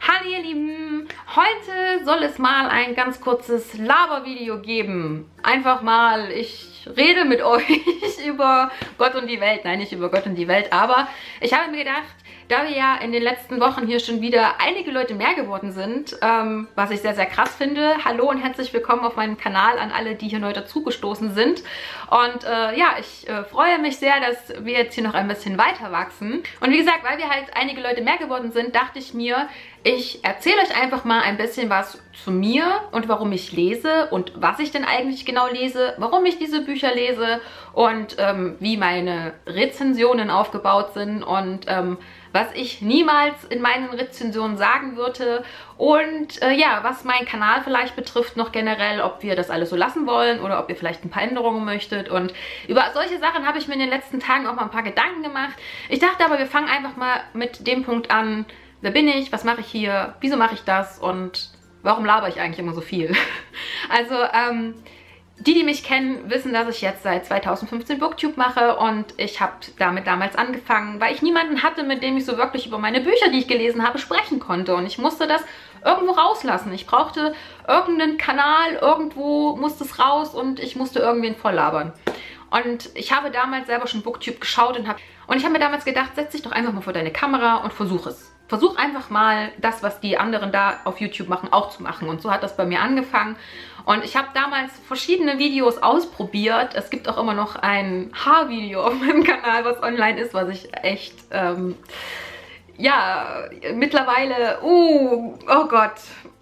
Hallo ihr Lieben, heute soll es mal ein ganz kurzes Labervideo geben. Einfach mal, ich rede mit euch über Gott und die Welt. Nein, nicht über Gott und die Welt, aber ich habe mir gedacht, da wir ja in den letzten Wochen hier schon wieder einige Leute mehr geworden sind, was ich sehr, sehr krass finde. Hallo und herzlich willkommen auf meinem Kanal an alle, die hier neu dazugestoßen sind. Und ja, ich freue mich sehr, dass wir jetzt hier noch ein bisschen weiter wachsen. Und wie gesagt, weil wir halt einige Leute mehr geworden sind, dachte ich mir, ich erzähle euch einfach mal ein bisschen was zu mir und warum ich lese und was ich denn eigentlich genau lese, warum ich diese Bücher lese und wie meine Rezensionen aufgebaut sind und was ich niemals in meinen Rezensionen sagen würde und ja, was meinen Kanal vielleicht betrifft noch generell, ob wir das alles so lassen wollen oder ob ihr vielleicht ein paar Änderungen möchtet. Und über solche Sachen habe ich mir in den letzten Tagen auch mal ein paar Gedanken gemacht. Ich dachte aber, wir fangen einfach mal mit dem Punkt an, wer bin ich, was mache ich hier, wieso mache ich das und warum laber ich eigentlich immer so viel? Also, die mich kennen, wissen, dass ich jetzt seit 2015 Booktube mache und ich habe damit damals angefangen, weil ich niemanden hatte, mit dem ich so wirklich über meine Bücher, die ich gelesen habe, sprechen konnte. Und ich musste das irgendwo rauslassen. Ich brauchte irgendeinen Kanal, irgendwo musste es raus und ich musste irgendwen voll labern. Und ich habe damals selber schon Booktube geschaut und ich habe mir damals gedacht, setz dich doch einfach mal vor deine Kamera und versuch es. Versuch einfach mal das, was die anderen da auf YouTube machen, auch zu machen. Und so hat das bei mir angefangen. Und ich habe damals verschiedene Videos ausprobiert. Es gibt auch immer noch ein Haarvideo auf meinem Kanal, was online ist, was ich echt, ja, mittlerweile, oh Gott,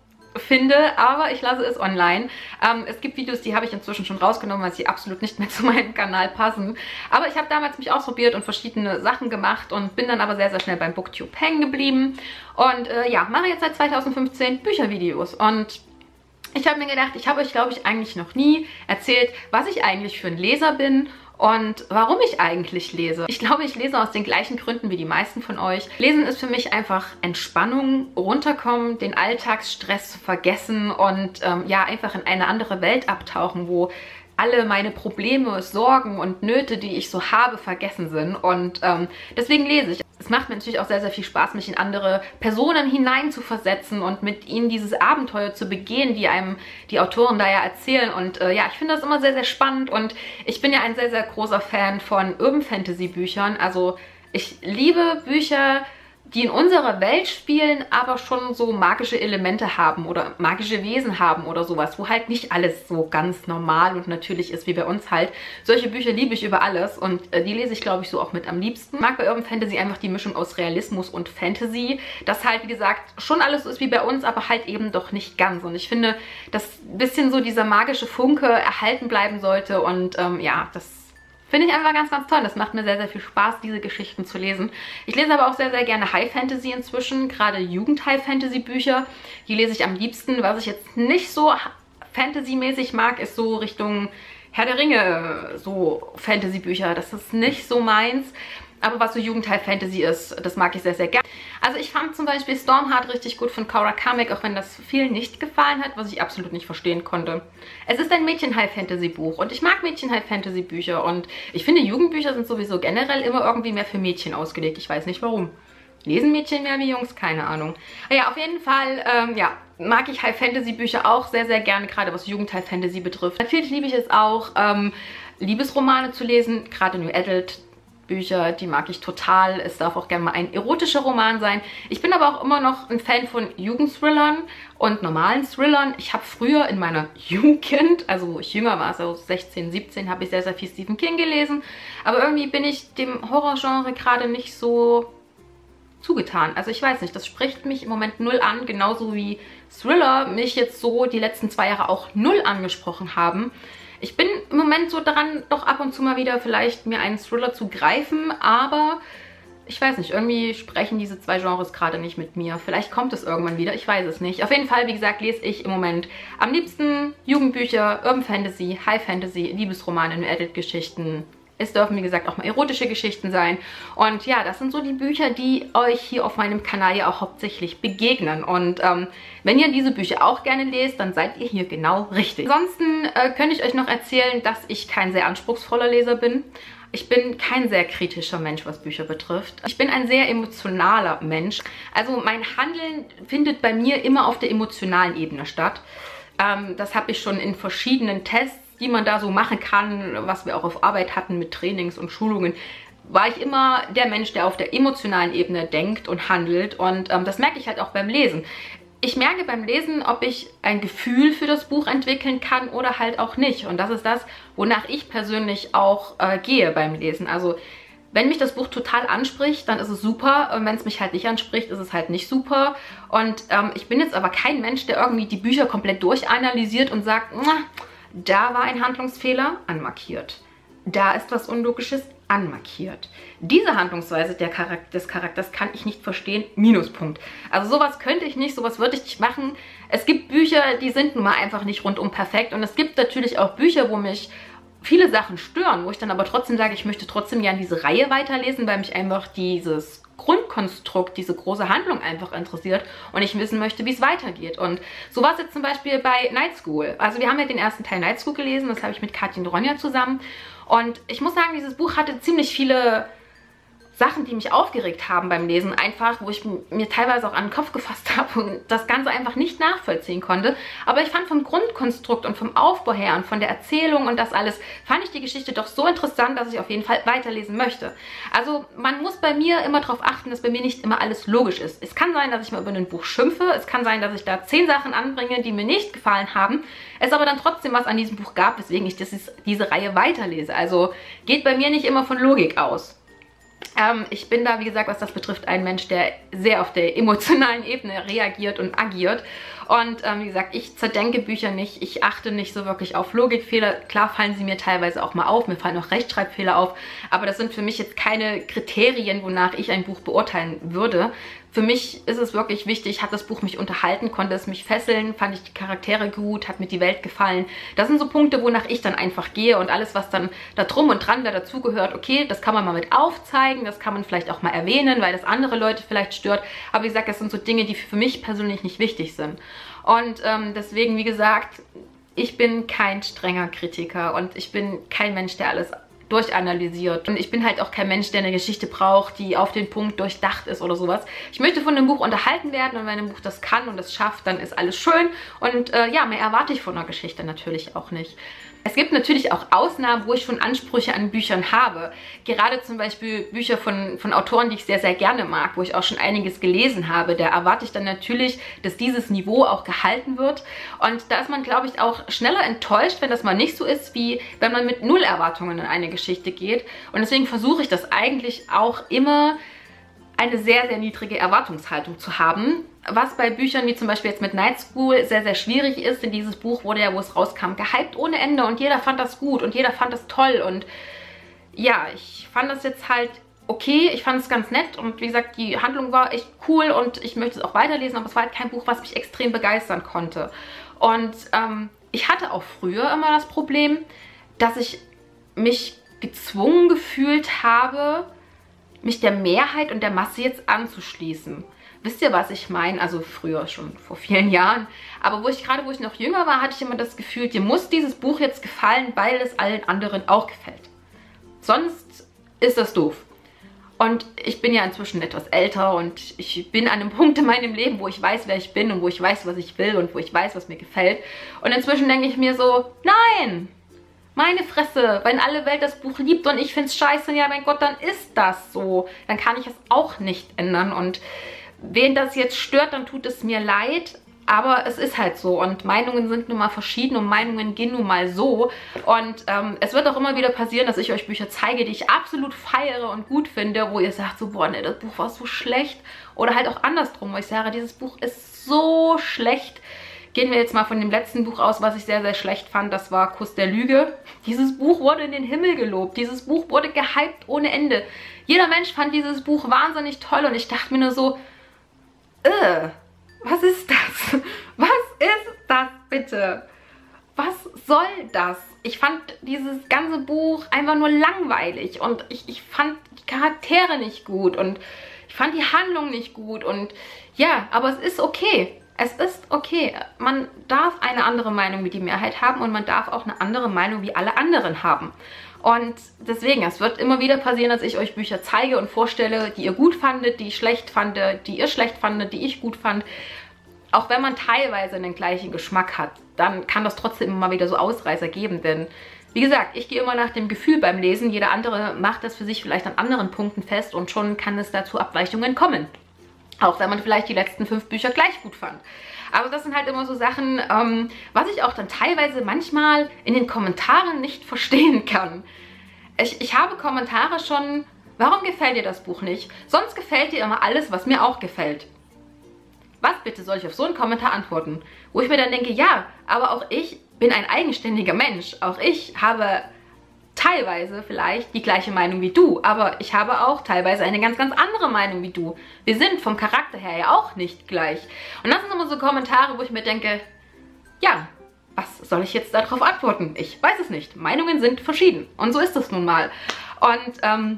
finde, aber ich lasse es online. Es gibt Videos, die habe ich inzwischen schon rausgenommen, weil sie absolut nicht mehr zu meinem Kanal passen. Aber ich habe damals mich ausprobiert und verschiedene Sachen gemacht und bin dann aber sehr, sehr schnell beim Booktube hängen geblieben. Und ja, mache jetzt seit 2015 Büchervideos. Und ich habe mir gedacht, ich habe euch, glaube ich, eigentlich noch nie erzählt, was ich eigentlich für ein Leser bin und warum ich eigentlich lese. Ich glaube, ich lese aus den gleichen Gründen wie die meisten von euch. Lesen ist für mich einfach Entspannung, runterkommen, den Alltagsstress vergessen und ja, einfach in eine andere Welt abtauchen, wo alle meine Probleme, Sorgen und Nöte, die ich so habe, vergessen sind. Und deswegen lese ich. Es macht mir natürlich auch sehr, sehr viel Spaß, mich in andere Personen hineinzuversetzen und mit ihnen dieses Abenteuer zu begehen, die einem die Autoren da ja erzählen. Und ja, ich finde das immer sehr, sehr spannend und ich bin ja ein sehr, sehr großer Fan von Urban Fantasy Büchern. Also ich liebe Bücher, die in unserer Welt spielen, aber schon so magische Elemente haben oder magische Wesen haben oder sowas, wo halt nicht alles so ganz normal und natürlich ist wie bei uns halt. Solche Bücher liebe ich über alles und die lese ich, glaube ich, so auch mit am liebsten. Ich mag bei Urban Fantasy einfach die Mischung aus Realismus und Fantasy, dass halt, wie gesagt, schon alles so ist wie bei uns, aber halt eben doch nicht ganz. Und ich finde, dass ein bisschen so dieser magische Funke erhalten bleiben sollte und ja, das finde ich einfach ganz, ganz toll. Das macht mir sehr, sehr viel Spaß, diese Geschichten zu lesen. Ich lese aber auch sehr, sehr gerne High Fantasy inzwischen, gerade Jugend-High-Fantasy-Bücher. Die lese ich am liebsten. Was ich jetzt nicht so Fantasy-mäßig mag, ist so Richtung Herr der Ringe, so Fantasy-Bücher. Das ist nicht so meins. Aber was so Jugend-High-Fantasy ist, das mag ich sehr, sehr gerne. Also ich fand zum Beispiel Stormheart richtig gut von Cora Kamek, auch wenn das vielen nicht gefallen hat, was ich absolut nicht verstehen konnte. Es ist ein Mädchen-High-Fantasy-Buch und ich mag Mädchen-High-Fantasy-Bücher und ich finde, Jugendbücher sind sowieso generell immer irgendwie mehr für Mädchen ausgelegt. Ich weiß nicht warum. Lesen Mädchen mehr wie Jungs? Keine Ahnung. Ja, auf jeden Fall, ja, mag ich High-Fantasy-Bücher auch sehr, sehr gerne, gerade was Jugend-High-Fantasy betrifft. Natürlich liebe ich es auch, Liebesromane zu lesen, gerade New Adult Bücher, die mag ich total. Es darf auch gerne mal ein erotischer Roman sein. Ich bin aber auch immer noch ein Fan von Jugendthrillern und normalen Thrillern. Ich habe früher in meiner Jugend, also wo ich jünger war, so 16, 17, habe ich sehr, sehr viel Stephen King gelesen. Aber irgendwie bin ich dem Horrorgenre gerade nicht so zugetan. Also ich weiß nicht, das spricht mich im Moment null an, genauso wie Thriller mich jetzt so die letzten 2 Jahre auch null angesprochen haben. Ich bin im Moment so dran, doch ab und zu mal wieder vielleicht mir einen Thriller zu greifen, aber ich weiß nicht, irgendwie sprechen diese 2 Genres gerade nicht mit mir. Vielleicht kommt es irgendwann wieder, ich weiß es nicht. Auf jeden Fall, wie gesagt, lese ich im Moment am liebsten Jugendbücher, Urban Fantasy, High Fantasy, Liebesromane, New Adult Geschichten. Es dürfen, wie gesagt, auch mal erotische Geschichten sein. Und ja, das sind so die Bücher, die euch hier auf meinem Kanal ja auch hauptsächlich begegnen. Und wenn ihr diese Bücher auch gerne lest, dann seid ihr hier genau richtig. Ansonsten könnte ich euch noch erzählen, dass ich kein sehr anspruchsvoller Leser bin. Ich bin kein sehr kritischer Mensch, was Bücher betrifft. Ich bin ein sehr emotionaler Mensch. Also mein Handeln findet bei mir immer auf der emotionalen Ebene statt. Das habe ich schon in verschiedenen Tests, die man da so machen kann, was wir auch auf Arbeit hatten mit Trainings und Schulungen, war ich immer der Mensch, der auf der emotionalen Ebene denkt und handelt. Und das merke ich halt auch beim Lesen. Ich merke beim Lesen, ob ich ein Gefühl für das Buch entwickeln kann oder halt auch nicht. Und das ist das, wonach ich persönlich auch gehe beim Lesen. Also wenn mich das Buch total anspricht, dann ist es super. Und wenn es mich halt nicht anspricht, ist es halt nicht super. Und ich bin jetzt aber kein Mensch, der irgendwie die Bücher komplett durchanalysiert und sagt, da war ein Handlungsfehler, anmarkiert. Da ist was Unlogisches, anmarkiert. Diese Handlungsweise des Charakters kann ich nicht verstehen, Minuspunkt. Also sowas könnte ich nicht, sowas würde ich nicht machen. Es gibt Bücher, die sind nun mal einfach nicht rundum perfekt und es gibt natürlich auch Bücher, wo mich viele Sachen stören, wo ich dann aber trotzdem sage, ich möchte trotzdem gerne diese Reihe weiterlesen, weil mich einfach dieses Grundkonstrukt, diese große Handlung einfach interessiert und ich wissen möchte, wie es weitergeht. Und so war es jetzt zum Beispiel bei Night School. Also wir haben ja den ersten Teil Night School gelesen, das habe ich mit Katja und Ronja zusammen. Und ich muss sagen, dieses Buch hatte ziemlich viele Sachen, die mich aufgeregt haben beim Lesen, einfach, wo ich mir teilweise auch an den Kopf gefasst habe und das Ganze einfach nicht nachvollziehen konnte. Aber ich fand vom Grundkonstrukt und vom Aufbau her und von der Erzählung und das alles, fand ich die Geschichte doch so interessant, dass ich auf jeden Fall weiterlesen möchte. Also man muss bei mir immer darauf achten, dass bei mir nicht immer alles logisch ist. Es kann sein, dass ich mal über ein Buch schimpfe, es kann sein, dass ich da 10 Sachen anbringe, die mir nicht gefallen haben, es aber dann trotzdem was an diesem Buch gab, weswegen ich diese Reihe weiterlese. Also geht bei mir nicht immer von Logik aus. Ich bin da, wie gesagt, was das betrifft, ein Mensch, der sehr auf der emotionalen Ebene reagiert und agiert. Und wie gesagt, ich zerdenke Bücher nicht, ich achte nicht so wirklich auf Logikfehler. Klar fallen sie mir teilweise auch mal auf, mir fallen auch Rechtschreibfehler auf, aber das sind für mich jetzt keine Kriterien, wonach ich ein Buch beurteilen würde. Für mich ist es wirklich wichtig, hat das Buch mich unterhalten, konnte es mich fesseln, fand ich die Charaktere gut, hat mir die Welt gefallen. Das sind so Punkte, wonach ich dann einfach gehe und alles, was dann da drum und dran dazugehört, okay, das kann man mal mit aufzeigen, das kann man vielleicht auch mal erwähnen, weil das andere Leute vielleicht stört. Aber wie gesagt, das sind so Dinge, die für mich persönlich nicht wichtig sind. Und deswegen, wie gesagt, ich bin kein strenger Kritiker und ich bin kein Mensch, der alles durchanalysiert. Und ich bin halt auch kein Mensch, der eine Geschichte braucht, die auf den Punkt durchdacht ist oder sowas. Ich möchte von dem Buch unterhalten werden und wenn ein Buch das kann und es schafft, dann ist alles schön. Und ja, mehr erwarte ich von einer Geschichte natürlich auch nicht. Es gibt natürlich auch Ausnahmen, wo ich schon Ansprüche an Büchern habe. Gerade zum Beispiel Bücher von Autoren, die ich sehr, sehr gerne mag, wo ich auch schon einiges gelesen habe. Da erwarte ich dann natürlich, dass dieses Niveau auch gehalten wird. Und da ist man, glaube ich, auch schneller enttäuscht, wenn das mal nicht so ist, wie wenn man mit null Erwartungen in eine Geschichte geht. Und deswegen versuche ich das eigentlich auch immer, eine sehr, sehr niedrige Erwartungshaltung zu haben. Was bei Büchern wie zum Beispiel jetzt mit Night School sehr, sehr schwierig ist, denn dieses Buch wurde ja, wo es rauskam, gehypt ohne Ende und jeder fand das gut und jeder fand das toll und ja, ich fand das jetzt halt okay, ich fand es ganz nett und wie gesagt, die Handlung war echt cool und ich möchte es auch weiterlesen, aber es war halt kein Buch, was mich extrem begeistern konnte. Und ich hatte auch früher immer das Problem, dass ich mich gezwungen gefühlt habe, mich der Mehrheit und der Masse jetzt anzuschließen. Wisst ihr, was ich meine? Also früher, schon vor vielen Jahren. Aber wo ich noch jünger war, hatte ich immer das Gefühl, dir muss dieses Buch jetzt gefallen, weil es allen anderen auch gefällt. Sonst ist das doof. Und ich bin ja inzwischen etwas älter und ich bin an einem Punkt in meinem Leben, wo ich weiß, wer ich bin und wo ich weiß, was ich will und wo ich weiß, was mir gefällt. Und inzwischen denke ich mir so, nein! Meine Fresse, wenn alle Welt das Buch liebt und ich finde es scheiße, ja mein Gott, dann ist das so. Dann kann ich es auch nicht ändern und wen das jetzt stört, dann tut es mir leid, aber es ist halt so und Meinungen sind nun mal verschieden und Meinungen gehen nun mal so und es wird auch immer wieder passieren, dass ich euch Bücher zeige, die ich absolut feiere und gut finde, wo ihr sagt so, boah, ne, das Buch war so schlecht oder halt auch andersrum, wo ich sage, dieses Buch ist so schlecht. Gehen wir jetzt mal von dem letzten Buch aus, was ich sehr, sehr schlecht fand. Das war Kuss der Lüge. Dieses Buch wurde in den Himmel gelobt. Dieses Buch wurde gehypt ohne Ende. Jeder Mensch fand dieses Buch wahnsinnig toll. Und ich dachte mir nur so, was ist das? Was ist das bitte? Was soll das? Ich fand dieses ganze Buch einfach nur langweilig. Und ich fand die Charaktere nicht gut. Und ich fand die Handlung nicht gut. Und ja, aber es ist okay. Es ist okay. Man darf eine andere Meinung wie die Mehrheit haben und man darf auch eine andere Meinung wie alle anderen haben. Und deswegen, es wird immer wieder passieren, dass ich euch Bücher zeige und vorstelle, die ihr gut fandet, die ich schlecht fand, die ihr schlecht fandet, die ich gut fand. Auch wenn man teilweise den gleichen Geschmack hat, dann kann das trotzdem immer mal wieder so Ausreißer geben, denn wie gesagt, ich gehe immer nach dem Gefühl beim Lesen. Jeder andere macht das für sich vielleicht an anderen Punkten fest und schon kann es dazu Abweichungen kommen. Auch wenn man vielleicht die letzten 5 Bücher gleich gut fand. Aber das sind halt immer so Sachen, was ich auch dann teilweise manchmal in den Kommentaren nicht verstehen kann. Ich habe Kommentare schon, warum gefällt dir das Buch nicht? Sonst gefällt dir immer alles, was mir auch gefällt. Was bitte soll ich auf so einen Kommentar antworten? Wo ich mir dann denke, ja, aber auch ich bin ein eigenständiger Mensch. Auch ich habe teilweise vielleicht die gleiche Meinung wie du, aber ich habe auch teilweise eine ganz, ganz andere Meinung wie du. Wir sind vom Charakter her ja auch nicht gleich. Und das sind immer so Kommentare, wo ich mir denke, ja, was soll ich jetzt darauf antworten? Ich weiß es nicht. Meinungen sind verschieden. Und so ist es nun mal. Und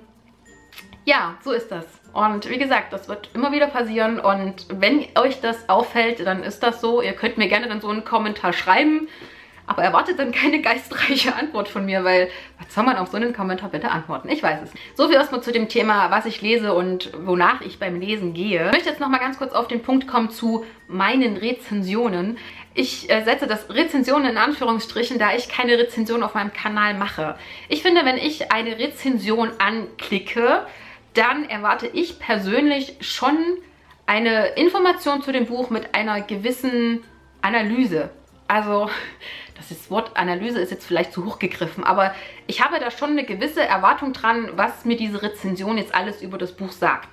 ja, so ist das. Und wie gesagt, das wird immer wieder passieren. Und wenn euch das auffällt, dann ist das so. Ihr könnt mir gerne dann so einen Kommentar schreiben. Aber erwartet dann keine geistreiche Antwort von mir, weil was soll man auf so einen Kommentar bitte antworten? Ich weiß es nicht. So viel erstmal zu dem Thema, was ich lese und wonach ich beim Lesen gehe. Ich möchte jetzt nochmal ganz kurz auf den Punkt kommen zu meinen Rezensionen. Ich setze das Rezensionen in Anführungsstrichen, da ich keine Rezension auf meinem Kanal mache. Ich finde, wenn ich eine Rezension anklicke, dann erwarte ich persönlich schon eine Information zu dem Buch mit einer gewissen Analyse. Also, das Wort Analyse ist jetzt vielleicht zu hoch gegriffen, aber ich habe da schon eine gewisse Erwartung dran, was mir diese Rezension jetzt alles über das Buch sagt.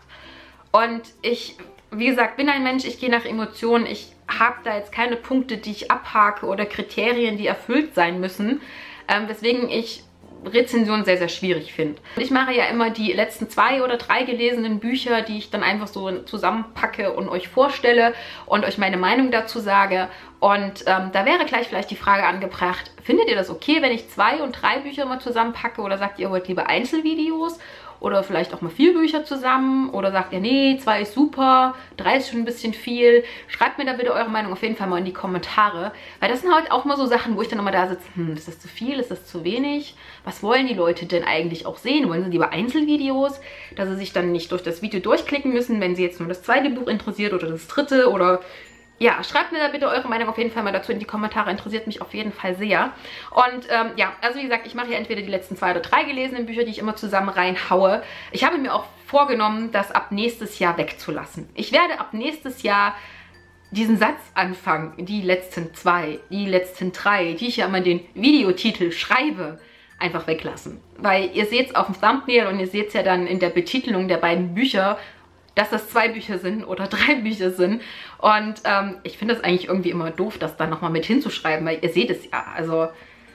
Und ich, wie gesagt, bin ein Mensch, ich gehe nach Emotionen, ich habe da jetzt keine Punkte, die ich abhake oder Kriterien, die erfüllt sein müssen, weswegen ich Rezensionen sehr, sehr schwierig finde. Ich mache ja immer die letzten 2 oder 3 gelesenen Bücher, die ich dann einfach so zusammenpacke und euch vorstelle und euch meine Meinung dazu sage. Und da wäre gleich vielleicht die Frage angebracht, findet ihr das okay, wenn ich 2 und 3 Bücher mal zusammenpacke oder sagt ihr, wollt lieber Einzelvideos? Oder vielleicht auch mal 4 Bücher zusammen. Oder sagt ihr, nee, 2 ist super, 3 ist schon ein bisschen viel. Schreibt mir da bitte eure Meinung auf jeden Fall mal in die Kommentare. Weil das sind halt auch mal so Sachen, wo ich dann immer da sitze, ist das zu viel, ist das zu wenig? Was wollen die Leute denn eigentlich auch sehen? Wollen sie lieber Einzelvideos? Dass sie sich dann nicht durch das Video durchklicken müssen, wenn sie jetzt nur das 2. Buch interessiert oder das 3. oder... Ja, schreibt mir da bitte eure Meinung auf jeden Fall mal dazu in die Kommentare. Interessiert mich auf jeden Fall sehr. Und ja, also wie gesagt, ich mache hier entweder die letzten 2 oder 3 gelesenen Bücher, die ich immer zusammen reinhaue. Ich habe mir auch vorgenommen, das ab nächstes Jahr wegzulassen. Ich werde ab nächstes Jahr diesen Satz anfangen, die letzten 2, die letzten 3, die ich ja immer in den Videotitel schreibe, einfach weglassen. Weil ihr seht es auf dem Thumbnail und ihr seht es ja dann in der Betitelung der beiden Bücher, dass das 2 Bücher sind oder 3 Bücher sind. Und ich finde das eigentlich irgendwie immer doof, das dann nochmal mit hinzuschreiben, weil ihr seht es ja. Also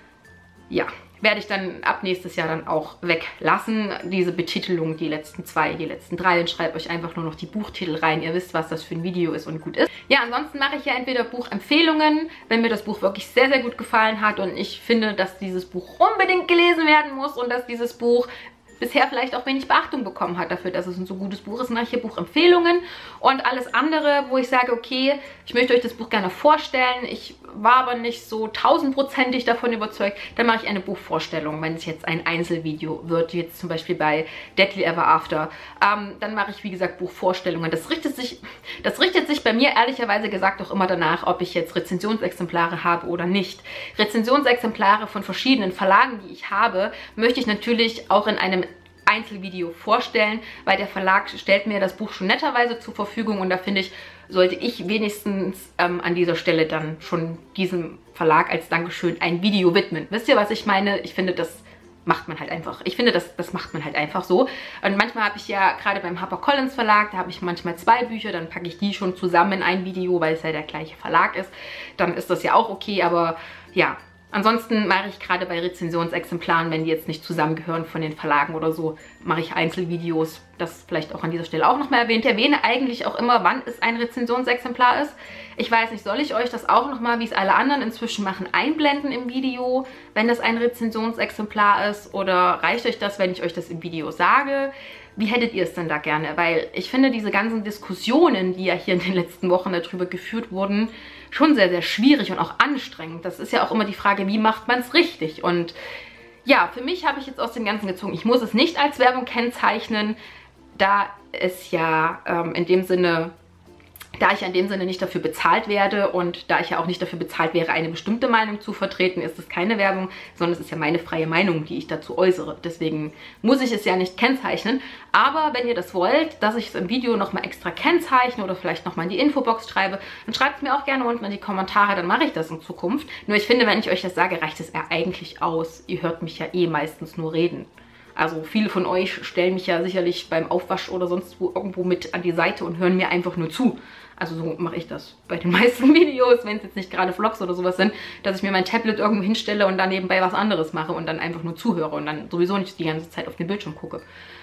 ja, werde ich dann ab nächstes Jahr dann auch weglassen. Diese Betitelung, die letzten 2, die letzten 3. Und schreibt euch einfach nur noch die Buchtitel rein. Ihr wisst, was das für ein Video ist und gut ist. Ja, ansonsten mache ich ja entweder Buchempfehlungen, wenn mir das Buch wirklich sehr, sehr gut gefallen hat und ich finde, dass dieses Buch unbedingt gelesen werden muss und dass dieses Buch bisher vielleicht auch wenig Beachtung bekommen hat dafür, dass es ein so gutes Buch ist. Mache ich hier Buchempfehlungen und alles andere, wo ich sage, okay, ich möchte euch das Buch gerne vorstellen, ich war aber nicht so 1000%ig davon überzeugt, dann mache ich eine Buchvorstellung, wenn es jetzt ein Einzelvideo wird, wie jetzt zum Beispiel bei Deadly Ever After. Dann mache ich, wie gesagt, Buchvorstellungen. Das richtet sich bei mir ehrlicherweise gesagt auch immer danach, ob ich jetzt Rezensionsexemplare habe oder nicht. Rezensionsexemplare von verschiedenen Verlagen, die ich habe, möchte ich natürlich auch in einem Einzelvideo vorstellen, weil der Verlag stellt mir das Buch schon netterweise zur Verfügung und da finde ich, sollte ich wenigstens an dieser Stelle dann schon diesem Verlag als Dankeschön ein Video widmen. Wisst ihr, was ich meine? Ich finde, das macht man halt einfach. Ich finde, das macht man halt einfach so. Und manchmal habe ich ja, gerade beim HarperCollins Verlag, da habe ich manchmal 2 Bücher, dann packe ich die schon zusammen in ein Video, weil es ja der gleiche Verlag ist. Dann ist das ja auch okay, aber ja. Ansonsten mache ich gerade bei Rezensionsexemplaren, wenn die jetzt nicht zusammengehören von den Verlagen oder so, mache ich Einzelvideos. Das vielleicht auch an dieser Stelle auch nochmal erwähnt. Ich erwähne eigentlich auch immer, wann es ein Rezensionsexemplar ist. Ich weiß nicht, soll ich euch das auch nochmal, wie es alle anderen inzwischen machen, einblenden im Video, wenn das ein Rezensionsexemplar ist? Oder reicht euch das, wenn ich euch das im Video sage? Wie hättet ihr es denn da gerne? Weil ich finde, diese ganzen Diskussionen, die ja hier in den letzten Wochen darüber geführt wurden, schon sehr, sehr schwierig und auch anstrengend. Das ist ja auch immer die Frage, wie macht man es richtig? Und ja, für mich habe ich jetzt aus dem Ganzen gezogen, ich muss es nicht als Werbung kennzeichnen, da es ja in dem Sinne nicht dafür bezahlt werde und da ich ja auch nicht dafür bezahlt wäre, eine bestimmte Meinung zu vertreten, ist es keine Werbung, sondern es ist ja meine freie Meinung, die ich dazu äußere. Deswegen muss ich es ja nicht kennzeichnen. Aber wenn ihr das wollt, dass ich es im Video nochmal extra kennzeichne oder vielleicht nochmal in die Infobox schreibe, dann schreibt es mir auch gerne unten in die Kommentare, dann mache ich das in Zukunft. Nur ich finde, wenn ich euch das sage, reicht es ja eigentlich aus. Ihr hört mich ja eh meistens nur reden. Also viele von euch stellen mich ja sicherlich beim Aufwasch oder sonst wo irgendwo mit an die Seite und hören mir einfach nur zu. Also so mache ich das bei den meisten Videos, wenn es jetzt nicht gerade Vlogs oder sowas sind, dass ich mir mein Tablet irgendwo hinstelle und dann nebenbei was anderes mache und dann einfach nur zuhöre und dann sowieso nicht die ganze Zeit auf den Bildschirm gucke.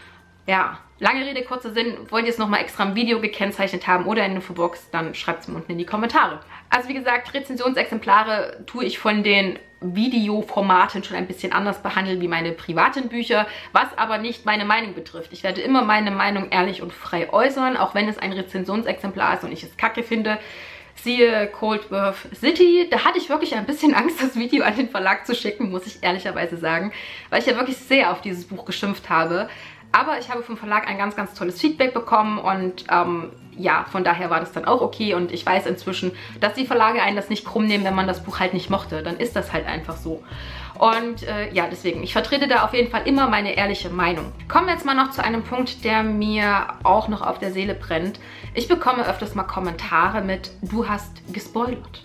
Ja, lange Rede, kurzer Sinn. Wollt ihr es nochmal extra im Video gekennzeichnet haben oder in der Infobox, dann schreibt es mir unten in die Kommentare. Also wie gesagt, Rezensionsexemplare tue ich von den Videoformaten schon ein bisschen anders behandeln wie meine privaten Bücher, was aber nicht meine Meinung betrifft. Ich werde immer meine Meinung ehrlich und frei äußern, auch wenn es ein Rezensionsexemplar ist und ich es kacke finde. Siehe Coldworth City, da hatte ich wirklich ein bisschen Angst, das Video an den Verlag zu schicken, muss ich ehrlicherweise sagen, weil ich ja wirklich sehr auf dieses Buch geschimpft habe. Aber ich habe vom Verlag ein ganz, ganz tolles Feedback bekommen und ja, von daher war das dann auch okay. Und ich weiß inzwischen, dass die Verlage einen das nicht krumm nehmen, wenn man das Buch halt nicht mochte. Dann ist das halt einfach so. Und ja, deswegen, ich vertrete da auf jeden Fall immer meine ehrliche Meinung. Kommen wir jetzt mal noch zu einem Punkt, der mir auch noch auf der Seele brennt. Ich bekomme öfters mal Kommentare mit, du hast gespoilert.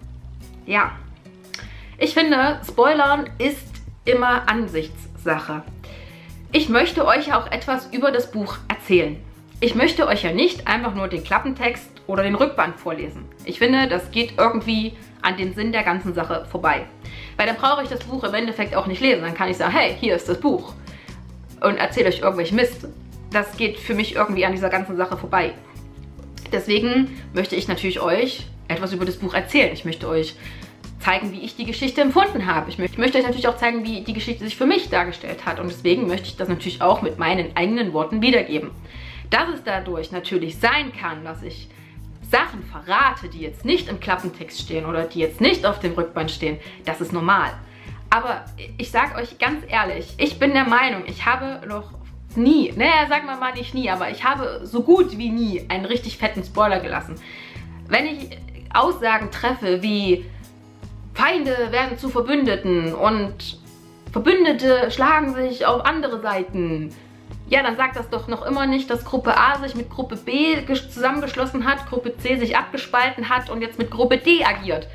Ja, ich finde, Spoilern ist immer Ansichtssache. Ich möchte euch auch etwas über das Buch erzählen. Ich möchte euch ja nicht einfach nur den Klappentext oder den Rückband vorlesen. Ich finde, das geht irgendwie an den Sinn der ganzen Sache vorbei. Weil dann brauche ich das Buch im Endeffekt auch nicht lesen. Dann kann ich sagen, hey, hier ist das Buch und erzähle euch irgendwelchen Mist. Das geht für mich irgendwie an dieser ganzen Sache vorbei. Deswegen möchte ich natürlich euch etwas über das Buch erzählen. Ich möchte euch zeigen, wie ich die Geschichte empfunden habe. Ich möchte euch natürlich auch zeigen, wie die Geschichte sich für mich dargestellt hat. Und deswegen möchte ich das natürlich auch mit meinen eigenen Worten wiedergeben. Dass es dadurch natürlich sein kann, dass ich Sachen verrate, die jetzt nicht im Klappentext stehen oder die jetzt nicht auf dem Rückband stehen, das ist normal. Aber ich sage euch ganz ehrlich, ich bin der Meinung, ich habe noch nie, naja, sagen wir mal nicht nie, aber ich habe so gut wie nie einen richtig fetten Spoiler gelassen. Wenn ich Aussagen treffe wie Feinde werden zu Verbündeten und Verbündete schlagen sich auf andere Seiten. Ja, dann sagt das doch noch immer nicht, dass Gruppe A sich mit Gruppe B zusammengeschlossen hat, Gruppe C sich abgespalten hat und jetzt mit Gruppe D agiert.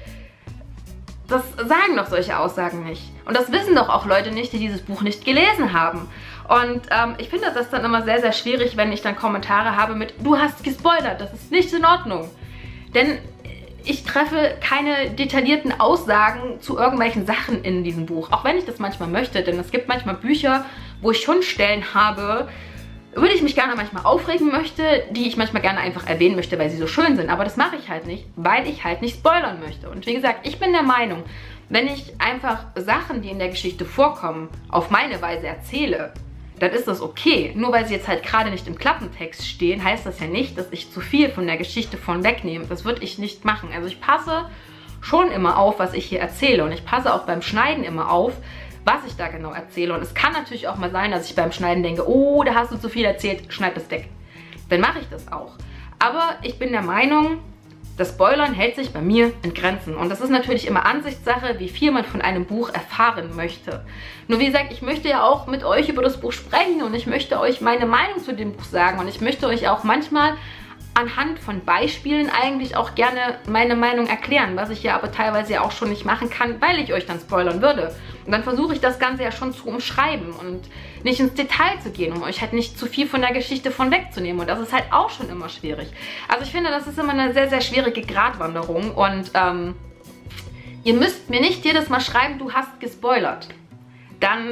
Das sagen doch solche Aussagen nicht. Und das wissen doch auch Leute nicht, die dieses Buch nicht gelesen haben. Und ich finde das dann immer sehr, sehr schwierig, wenn ich dann Kommentare habe mit, du hast gespoilert, das ist nicht in Ordnung. Denn ich treffe keine detaillierten Aussagen zu irgendwelchen Sachen in diesem Buch. Auch wenn ich das manchmal möchte, denn es gibt manchmal Bücher, wo ich schon Stellen habe, über die ich mich gerne manchmal aufregen möchte, die ich manchmal gerne einfach erwähnen möchte, weil sie so schön sind. Aber das mache ich halt nicht, weil ich halt nicht spoilern möchte. Und wie gesagt, ich bin der Meinung, wenn ich einfach Sachen, die in der Geschichte vorkommen, auf meine Weise erzähle, dann ist das okay. Nur weil sie jetzt halt gerade nicht im Klappentext stehen, heißt das ja nicht, dass ich zu viel von der Geschichte von wegnehme. Das würde ich nicht machen. Also ich passe schon immer auf, was ich hier erzähle. Und ich passe auch beim Schneiden immer auf, was ich da genau erzähle. Und es kann natürlich auch mal sein, dass ich beim Schneiden denke, oh, da hast du zu viel erzählt, schneid das weg. Dann mache ich das auch. Aber ich bin der Meinung, das Spoilern hält sich bei mir in Grenzen. Und das ist natürlich immer Ansichtssache, wie viel man von einem Buch erfahren möchte. Nur wie gesagt, ich möchte ja auch mit euch über das Buch sprechen und ich möchte euch meine Meinung zu dem Buch sagen. Und ich möchte euch auch manchmal anhand von Beispielen eigentlich auch gerne meine Meinung erklären, was ich ja aber teilweise ja auch schon nicht machen kann, weil ich euch dann spoilern würde. Und dann versuche ich das Ganze ja schon zu umschreiben und nicht ins Detail zu gehen, um euch halt nicht zu viel von der Geschichte von wegzunehmen. Und das ist halt auch schon immer schwierig. Also ich finde, das ist immer eine sehr, sehr schwierige Gratwanderung und ihr müsst mir nicht jedes Mal schreiben, du hast gespoilert. Dann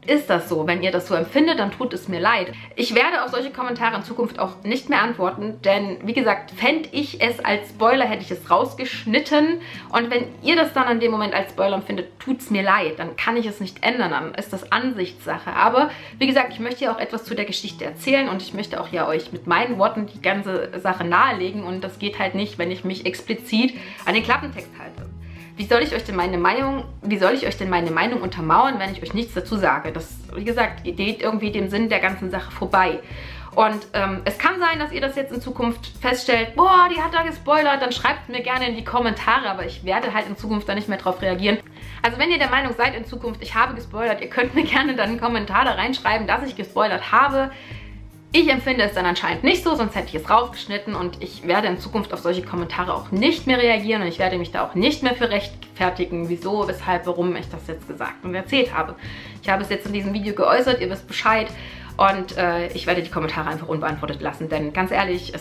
ist das so. Wenn ihr das so empfindet, dann tut es mir leid. Ich werde auf solche Kommentare in Zukunft auch nicht mehr antworten, denn wie gesagt, fände ich es als Spoiler, hätte ich es rausgeschnitten. Und wenn ihr das dann in dem Moment als Spoiler empfindet, tut es mir leid. Dann kann ich es nicht ändern, dann ist das Ansichtssache. Aber wie gesagt, ich möchte ja auch etwas zu der Geschichte erzählen und ich möchte auch ja euch mit meinen Worten die ganze Sache nahelegen. Und das geht halt nicht, wenn ich mich explizit an den Klappentext halte. Wie soll ich euch denn meine Meinung untermauern, wenn ich euch nichts dazu sage? Das, wie gesagt, geht irgendwie dem Sinn der ganzen Sache vorbei. Und es kann sein, dass ihr das jetzt in Zukunft feststellt, boah, die hat da gespoilert, dann schreibt mir gerne in die Kommentare, aber ich werde halt in Zukunft da nicht mehr drauf reagieren. Also wenn ihr der Meinung seid in Zukunft, ich habe gespoilert, ihr könnt mir gerne dann einen Kommentar da reinschreiben, dass ich gespoilert habe. Ich empfinde es dann anscheinend nicht so, sonst hätte ich es rausgeschnitten und ich werde in Zukunft auf solche Kommentare auch nicht mehr reagieren und ich werde mich da auch nicht mehr für rechtfertigen, wieso, weshalb, warum ich das jetzt gesagt und erzählt habe. Ich habe es jetzt in diesem Video geäußert, ihr wisst Bescheid und ich werde die Kommentare einfach unbeantwortet lassen, denn ganz ehrlich,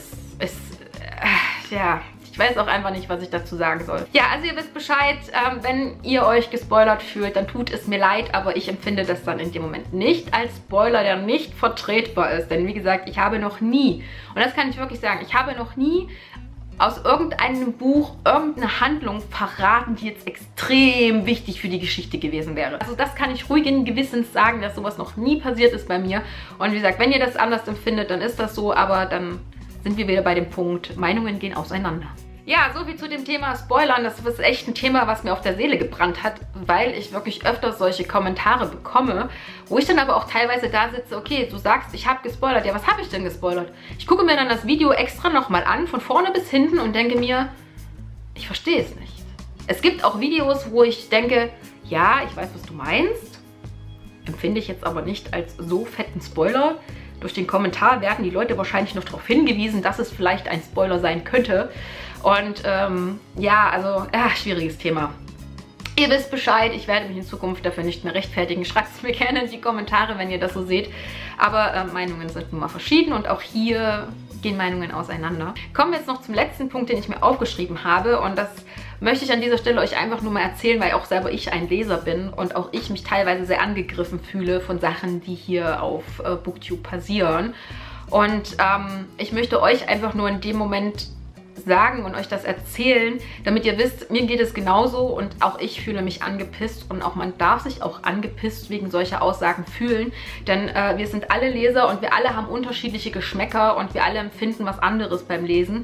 ja, ich weiß auch einfach nicht, was ich dazu sagen soll. Ja, also ihr wisst Bescheid, wenn ihr euch gespoilert fühlt, dann tut es mir leid, aber ich empfinde das dann in dem Moment nicht als Spoiler, der nicht vertretbar ist. Denn wie gesagt, ich habe noch nie, und das kann ich wirklich sagen, ich habe noch nie aus irgendeinem Buch irgendeine Handlung verraten, die jetzt extrem wichtig für die Geschichte gewesen wäre. Also das kann ich ruhigen Gewissens sagen, dass sowas noch nie passiert ist bei mir. Und wie gesagt, wenn ihr das anders empfindet, dann ist das so, aber dann sind wir wieder bei dem Punkt, Meinungen gehen auseinander. Ja, soviel zu dem Thema Spoilern. Das ist echt ein Thema, was mir auf der Seele gebrannt hat, weil ich wirklich öfters solche Kommentare bekomme, wo ich dann aber auch teilweise da sitze, okay, du sagst, ich habe gespoilert. Ja, was habe ich denn gespoilert? Ich gucke mir dann das Video extra nochmal an, von vorne bis hinten und denke mir, ich verstehe es nicht. Es gibt auch Videos, wo ich denke, ja, ich weiß, was du meinst, empfinde ich jetzt aber nicht als so fetten Spoiler. Durch den Kommentar werden die Leute wahrscheinlich noch darauf hingewiesen, dass es vielleicht ein Spoiler sein könnte. Und ja, also, schwieriges Thema. Ihr wisst Bescheid, ich werde mich in Zukunft dafür nicht mehr rechtfertigen. Schreibt es mir gerne in die Kommentare, wenn ihr das so seht. Aber Meinungen sind nun mal verschieden und auch hier gehen Meinungen auseinander. Kommen wir jetzt noch zum letzten Punkt, den ich mir aufgeschrieben habe. Und das möchte ich an dieser Stelle euch einfach nur mal erzählen, weil auch selber ich ein Leser bin und auch ich mich teilweise sehr angegriffen fühle von Sachen, die hier auf Booktube passieren. Und ich möchte euch einfach nur in dem Moment sagen und euch das erzählen, damit ihr wisst, mir geht es genauso und auch ich fühle mich angepisst und auch man darf sich auch angepisst wegen solcher Aussagen fühlen, denn wir sind alle Leser und wir alle haben unterschiedliche Geschmäcker und wir alle empfinden was anderes beim Lesen,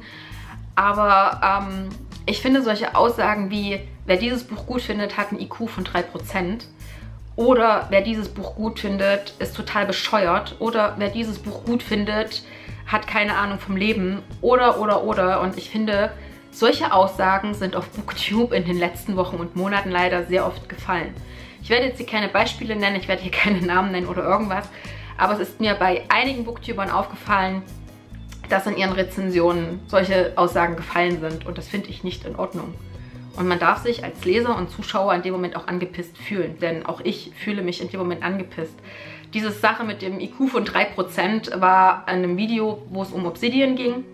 aber ich finde solche Aussagen wie, wer dieses Buch gut findet, hat ein IQ von 3%. Oder wer dieses Buch gut findet, ist total bescheuert. Oder wer dieses Buch gut findet, hat keine Ahnung vom Leben. Oder. Und ich finde, solche Aussagen sind auf Booktube in den letzten Wochen und Monaten leider sehr oft gefallen. Ich werde jetzt hier keine Beispiele nennen, ich werde hier keine Namen nennen oder irgendwas. Aber es ist mir bei einigen Booktubern aufgefallen, dass in ihren Rezensionen solche Aussagen gefallen sind. Und das finde ich nicht in Ordnung. Und man darf sich als Leser und Zuschauer in dem Moment auch angepisst fühlen. Denn auch ich fühle mich in dem Moment angepisst. Diese Sache mit dem IQ von 3% war in einem Video, wo es um Obsidian ging.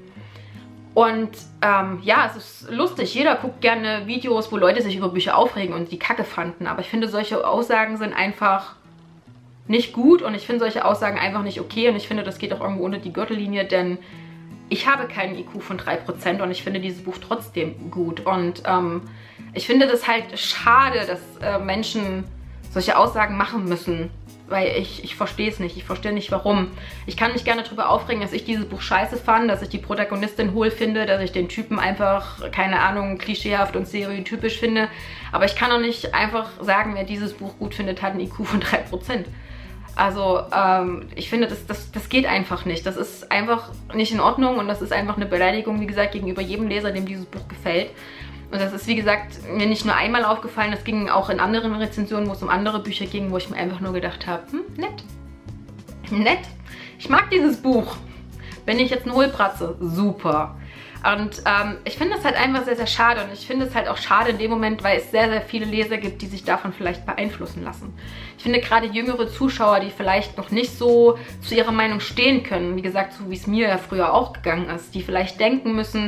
Und ja, es ist lustig. Jeder guckt gerne Videos, wo Leute sich über Bücher aufregen und die Kacke fanden. Aber ich finde, solche Aussagen sind einfach nicht gut. Und ich finde solche Aussagen einfach nicht okay. Und ich finde, das geht auch irgendwo unter die Gürtellinie, denn ich habe keinen IQ von 3% und ich finde dieses Buch trotzdem gut. Und ich finde das halt schade, dass Menschen solche Aussagen machen müssen. Weil ich verstehe es nicht. Ich verstehe nicht, warum. Ich kann mich gerne darüber aufregen, dass ich dieses Buch scheiße fand, dass ich die Protagonistin hohl finde, dass ich den Typen einfach, keine Ahnung, klischeehaft und stereotypisch finde. Aber ich kann doch nicht einfach sagen, wer dieses Buch gut findet, hat einen IQ von 3%. Also, ich finde, das geht einfach nicht. Das ist einfach nicht in Ordnung und das ist einfach eine Beleidigung, wie gesagt, gegenüber jedem Leser, dem dieses Buch gefällt. Und das ist, wie gesagt, mir nicht nur einmal aufgefallen, das ging auch in anderen Rezensionen, wo es um andere Bücher ging, wo ich mir einfach nur gedacht habe, nett. Nett. Ich mag dieses Buch. Bin ich jetzt eine Hohlpratze? Super. Und ich finde das halt einfach sehr, sehr schade. Und ich finde es halt auch schade in dem Moment, weil es sehr, sehr viele Leser gibt, die sich davon vielleicht beeinflussen lassen. Ich finde gerade jüngere Zuschauer, die vielleicht noch nicht so zu ihrer Meinung stehen können, wie gesagt, so wie es mir ja früher auch gegangen ist, die vielleicht denken müssen,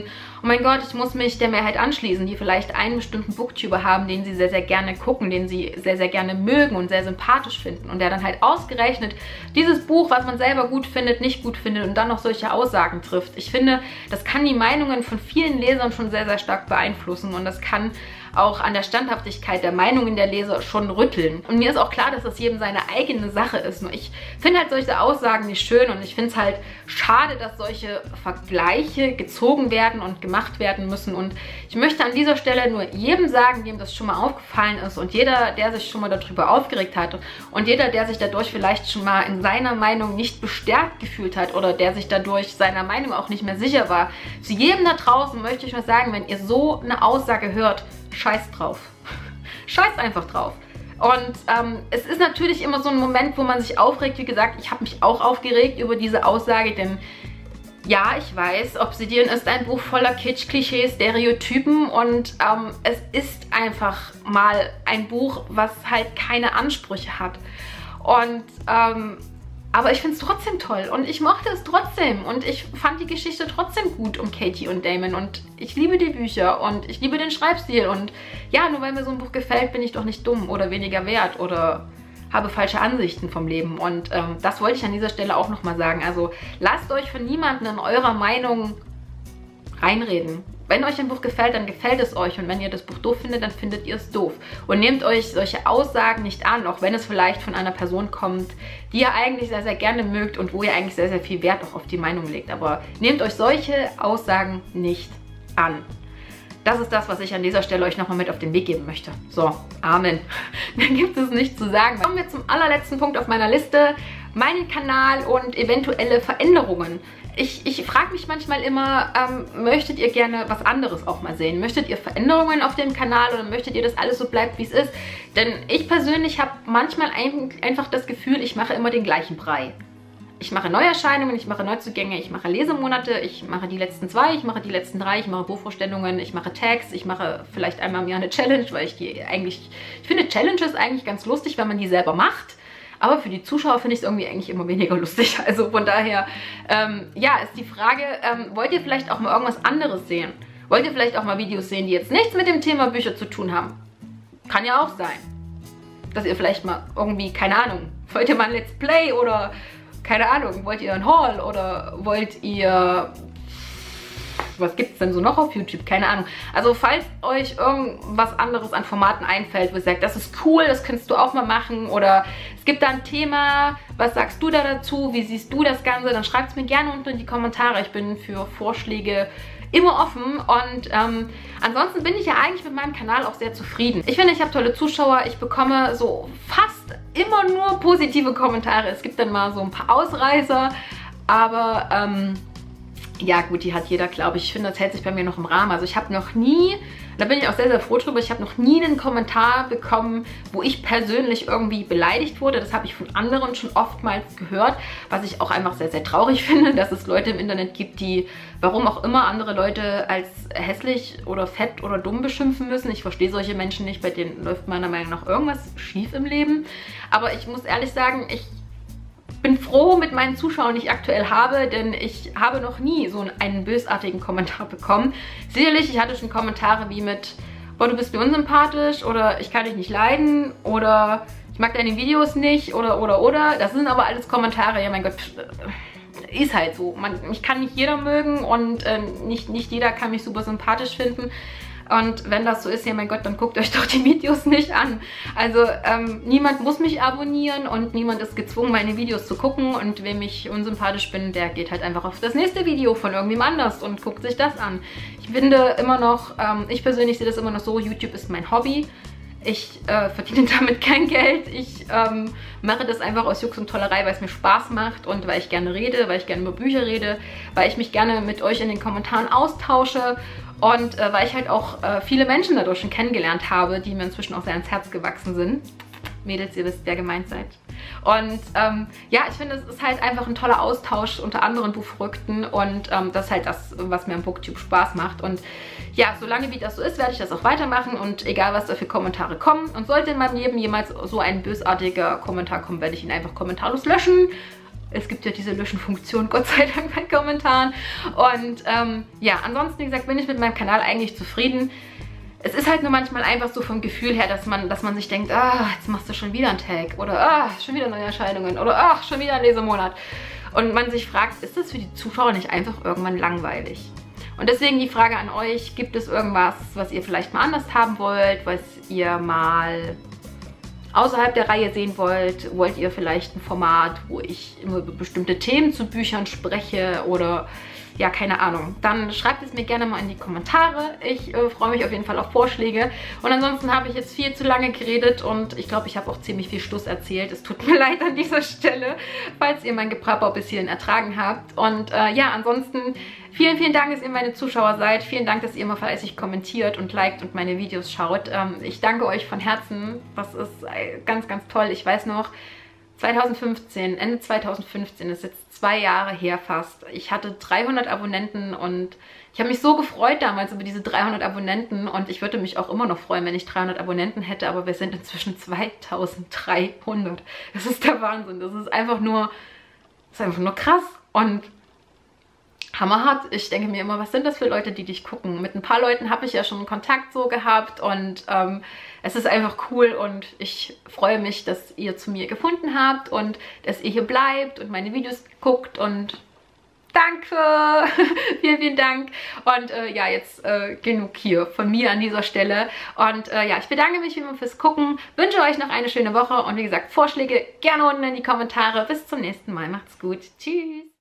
oh mein Gott, ich muss mich der Mehrheit anschließen, die vielleicht einen bestimmten Booktuber haben, den sie sehr, sehr gerne gucken, den sie sehr, sehr gerne mögen und sehr sympathisch finden und der dann halt ausgerechnet dieses Buch, was man selber gut findet, nicht gut findet und dann noch solche Aussagen trifft. Ich finde, das kann die Meinungen von vielen Lesern schon sehr, sehr stark beeinflussen und das kann auch an der Standhaftigkeit der Meinungen der Leser schon rütteln. Und mir ist auch klar, dass das jedem seine eigene Sache ist. Nur ich finde halt solche Aussagen nicht schön und ich finde es halt schade, dass solche Vergleiche gezogen werden und gemacht werden müssen. Und ich möchte an dieser Stelle nur jedem sagen, dem das schon mal aufgefallen ist und jeder, der sich schon mal darüber aufgeregt hat und jeder, der sich dadurch vielleicht schon mal in seiner Meinung nicht bestärkt gefühlt hat oder der sich dadurch seiner Meinung auch nicht mehr sicher war, zu jedem da draußen möchte ich nur sagen, wenn ihr so eine Aussage hört, scheiß drauf. Scheiß einfach drauf. Und es ist natürlich immer so ein Moment, wo man sich aufregt. Wie gesagt, ich habe mich auch aufgeregt über diese Aussage, denn ja, ich weiß, Obsidian ist ein Buch voller Kitsch, Klischees, Stereotypen und es ist einfach mal ein Buch, was halt keine Ansprüche hat. Und aber ich finde es trotzdem toll und ich mochte es trotzdem und ich fand die Geschichte trotzdem gut um Katie und Damon und ich liebe die Bücher und ich liebe den Schreibstil und ja, nur weil mir so ein Buch gefällt, bin ich doch nicht dumm oder weniger wert oder habe falsche Ansichten vom Leben und das wollte ich an dieser Stelle auch nochmal sagen. Also lasst euch von niemandem in eurer Meinung reinreden. Wenn euch ein Buch gefällt, dann gefällt es euch und wenn ihr das Buch doof findet, dann findet ihr es doof. Und nehmt euch solche Aussagen nicht an, auch wenn es vielleicht von einer Person kommt, die ihr eigentlich sehr, sehr gerne mögt und wo ihr eigentlich sehr, sehr viel Wert auch auf die Meinung legt. Aber nehmt euch solche Aussagen nicht an. Das ist das, was ich an dieser Stelle euch nochmal mit auf den Weg geben möchte. So, Amen. Dann gibt es nichts zu sagen. Kommen wir zum allerletzten Punkt auf meiner Liste. Meinen Kanal und eventuelle Veränderungen. Ich frage mich manchmal immer, möchtet ihr gerne was anderes auch mal sehen? Möchtet ihr Veränderungen auf dem Kanal oder möchtet ihr, dass alles so bleibt, wie es ist? Denn ich persönlich habe manchmal einfach das Gefühl, ich mache immer den gleichen Brei. Ich mache Neuerscheinungen, ich mache Neuzugänge, ich mache Lesemonate, ich mache die letzten 2, ich mache die letzten 3, ich mache Buchvorstellungen, ich mache Tags, ich mache vielleicht einmal im Jahr eine Challenge, weil ich finde Challenges eigentlich ganz lustig, wenn man die selber macht. Aber für die Zuschauer finde ich es irgendwie eigentlich immer weniger lustig. Also von daher, ja, ist die Frage, wollt ihr vielleicht auch mal irgendwas anderes sehen? Wollt ihr vielleicht auch mal Videos sehen, die jetzt nichts mit dem Thema Bücher zu tun haben? Kann ja auch sein. Dass ihr vielleicht mal irgendwie, keine Ahnung, wollt ihr mal ein Let's Play oder, keine Ahnung, wollt ihr ein Haul oder wollt ihr... Was gibt es denn so noch auf YouTube? Keine Ahnung. Also falls euch irgendwas anderes an Formaten einfällt, wo ihr sagt, das ist cool, das könntest du auch mal machen oder es gibt da ein Thema, was sagst du da dazu, wie siehst du das Ganze, dann schreibt es mir gerne unten in die Kommentare. Ich bin für Vorschläge immer offen und ansonsten bin ich ja eigentlich mit meinem Kanal auch sehr zufrieden. Ich finde, ich habe tolle Zuschauer, ich bekomme so fast immer nur positive Kommentare. Es gibt dann mal so ein paar Ausreißer, aber ja gut, die hat jeder, glaube ich. Ich finde, das hält sich bei mir noch im Rahmen. Also ich habe noch nie, da bin ich auch sehr, sehr froh drüber, ich habe noch nie einen Kommentar bekommen, wo ich persönlich irgendwie beleidigt wurde. Das habe ich von anderen schon oftmals gehört, was ich auch einfach sehr, sehr traurig finde, dass es Leute im Internet gibt, die, warum auch immer, andere Leute als hässlich oder fett oder dumm beschimpfen müssen. Ich verstehe solche Menschen nicht, bei denen läuft meiner Meinung nach irgendwas schief im Leben. Aber ich muss ehrlich sagen, ich bin froh mit meinen Zuschauern, die ich aktuell habe, denn ich habe noch nie so einen bösartigen Kommentar bekommen. Sicherlich, ich hatte schon Kommentare wie mit, boah, du bist mir unsympathisch oder ich kann dich nicht leiden oder ich mag deine Videos nicht oder. Das sind aber alles Kommentare, ja mein Gott, ist halt so. Mich kann nicht jeder mögen und nicht jeder kann mich super sympathisch finden. Und wenn das so ist, ja mein Gott, dann guckt euch doch die Videos nicht an. Also niemand muss mich abonnieren und niemand ist gezwungen, meine Videos zu gucken. Und wem ich unsympathisch bin, der geht halt einfach auf das nächste Video von irgendjemand anders und guckt sich das an. Ich finde immer noch, ich persönlich sehe das immer noch so, YouTube ist mein Hobby. Ich verdiene damit kein Geld. Ich mache das einfach aus Jux und Tollerei, weil es mir Spaß macht und weil ich gerne rede, weil ich gerne über Bücher rede, weil ich mich gerne mit euch in den Kommentaren austausche und weil ich halt auch viele Menschen dadurch schon kennengelernt habe, die mir inzwischen auch sehr ans Herz gewachsen sind. Mädels, ihr wisst, wer gemeint seid. Und ja, ich finde, es ist halt einfach ein toller Austausch unter anderen Buchverrückten und das ist halt das, was mir am Booktube Spaß macht. Und ja, solange wie das so ist, werde ich das auch weitermachen und egal, was da für Kommentare kommen. Und sollte in meinem Leben jemals so ein bösartiger Kommentar kommen, werde ich ihn einfach kommentarlos löschen. Es gibt ja diese Löschen-Funktion, Gott sei Dank, bei Kommentaren. Und ja, ansonsten, wie gesagt, bin ich mit meinem Kanal eigentlich zufrieden. Es ist halt nur manchmal einfach so vom Gefühl her, dass man sich denkt, ah, jetzt machst du schon wieder einen Tag oder ah, schon wieder neue Erscheinungen oder ach, schon wieder ein Lesemonat. Und man sich fragt, ist das für die Zuschauer nicht einfach irgendwann langweilig? Und deswegen die Frage an euch, gibt es irgendwas, was ihr vielleicht mal anders haben wollt, was ihr mal außerhalb der Reihe sehen wollt? Wollt ihr vielleicht ein Format, wo ich immer über bestimmte Themen zu Büchern spreche oder ja, keine Ahnung. Dann schreibt es mir gerne mal in die Kommentare. Ich freue mich auf jeden Fall auf Vorschläge. Und ansonsten habe ich jetzt viel zu lange geredet und ich glaube, ich habe auch ziemlich viel Stuss erzählt. Es tut mir leid an dieser Stelle, falls ihr mein Geplapper bis hierhin ertragen habt. Und ja, ansonsten vielen, vielen Dank, dass ihr meine Zuschauer seid. Vielen Dank, dass ihr immer fleißig kommentiert und liked und meine Videos schaut. Ich danke euch von Herzen. Das ist ganz, ganz toll. Ich weiß noch, 2015, Ende 2015, ist jetzt 2 Jahre her fast. Ich hatte 300 Abonnenten und ich habe mich so gefreut damals über diese 300 Abonnenten und ich würde mich auch immer noch freuen, wenn ich 300 Abonnenten hätte, aber wir sind inzwischen 2300. Das ist der Wahnsinn. Das ist einfach nur krass und hammerhart. Ich denke mir immer, was sind das für Leute, die dich gucken? Mit ein paar Leuten habe ich ja schon Kontakt so gehabt und es ist einfach cool und ich freue mich, dass ihr zu mir gefunden habt und dass ihr hier bleibt und meine Videos guckt und danke! Vielen, vielen Dank. Und ja, jetzt genug hier von mir an dieser Stelle. Und ja, ich bedanke mich wie immer fürs Gucken, wünsche euch noch eine schöne Woche und wie gesagt, Vorschläge gerne unten in die Kommentare. Bis zum nächsten Mal. Macht's gut. Tschüss!